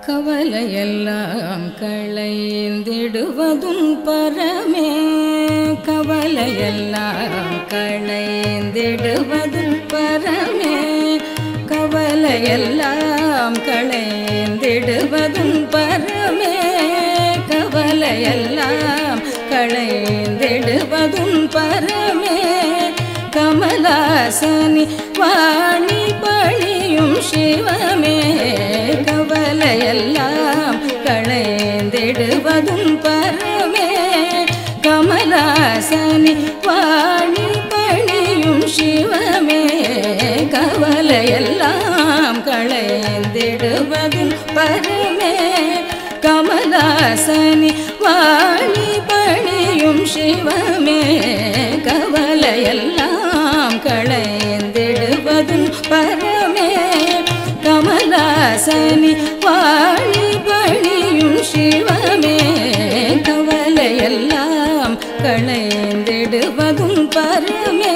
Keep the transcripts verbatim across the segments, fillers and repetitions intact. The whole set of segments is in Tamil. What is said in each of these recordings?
கவலையெல்லாம் களைந்திடுவதும் பரமே கவலையெல்லாம் களைந்திடுவதும் பரமே கவலையெல்லாம் களைந்திடுவதும் பரமே கவலையெல்லாம் களைந்திடுவதும் பரமே கமலாசனி வாணி பணியும் சிவமே கவலையெல்லாம் களைந்திடுவதும் பரமே கமலாசனி வாணி பணியும் சிவமே கவலையெல்லாம் களைந்திடுவதும் பரமே கமலாசனி வாணி பணியும் சிவமே கவலையெல்லாம் களைந்திடுவதும் பரமே கமலாசனி வாணி பணியும் சிவமே கவலையெல்லாம் களைந்திடுவதும் பரமே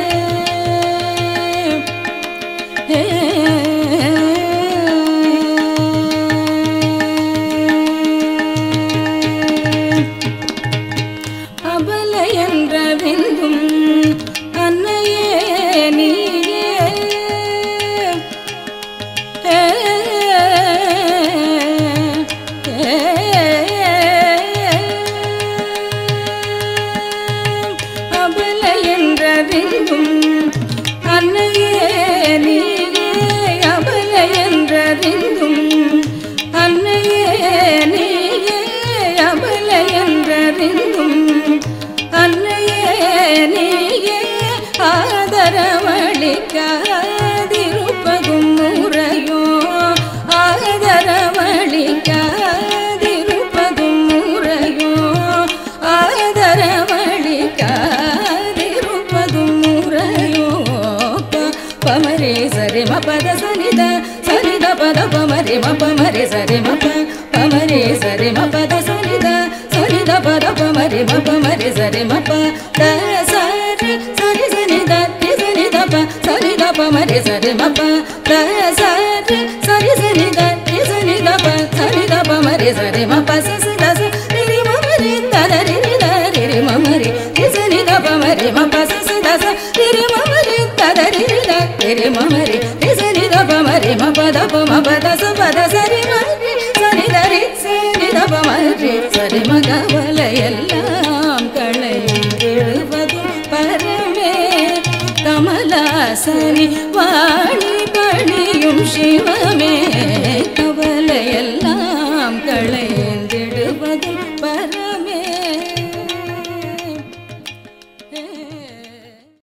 அபலையென்றறிந்தும் அன்னையே நீயே அபலையென்றறிந்தும் அன்னையே நீயே அபலையென்றறிந்தும் அன்னையே நீயே அபலையென்றறிந்தும் அன்னையே நீயே ஆதரவளிக்காதிருப்பதும் முறையோ ஆதரவளிக்காதிருப்பதும் முறையோ ஆதரவளிக்காதிருப்பதும் முறையோ பமரே சரி மபத சனித சனித பத பமரே மபமரே சரி மப பமரே சரி மபத சனித சனித பத பமரே மபமரே சரி மப த சரி சரி சனித சனித ப சனித பமரே சரி மப த சரி சரி சனித சனித ப சனித பமரே சரி மப சசித சரி மமரே ததரி ரி மமரே சனித பமரே மப சசித சரி மமரே ததரி ரி மமரே சனித பமரே மபத பமபத சபத சரி மரி சரி தரி சனித பமரே சரி மகவலையெல்லாம் களைந்திடுவதும் பரமே கமலாசனி வாணி பணியும் சிவமே கவலையெல்லாம் களைந்திடுவதும் பரமே